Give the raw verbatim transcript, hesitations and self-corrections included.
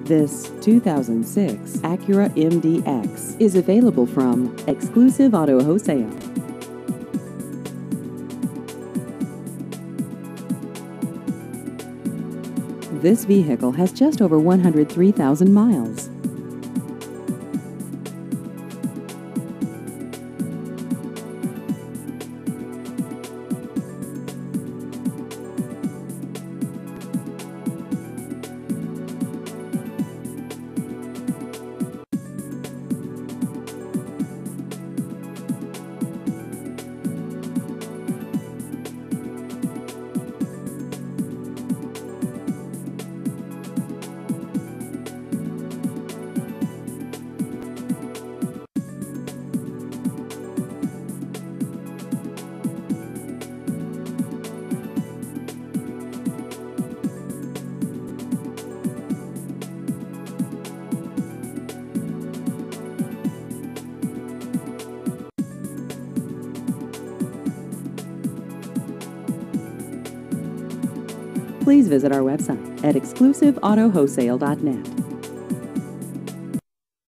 This two thousand six Acura M D X is available from Exclusive Auto Wholesale. This vehicle has just over one hundred three thousand miles. Please visit our website at exclusive auto wholesale dot net.